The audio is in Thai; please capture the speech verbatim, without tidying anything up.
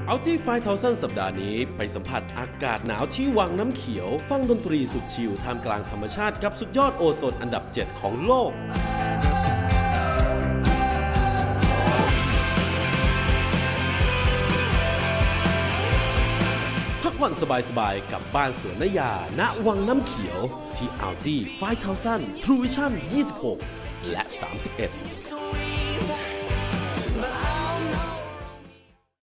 Outie ไฟว์ ทัวเซนด์ สัปดาห์นี้ไปสัมผัสอากาศหนาวที่วังน้ำเขียวฟังดนตรีสุดชิลท่ามกลางธรรมชาติกับสุดยอดโอโซนอันดับเจ็ดของโลกพักผ่อนสบายๆกับบ้านสวนนยาณวังน้ำเขียวที่ Outie ไฟว์ ทัวเซนด์ True Vision ยี่สิบหกและสามสิบเอ็ด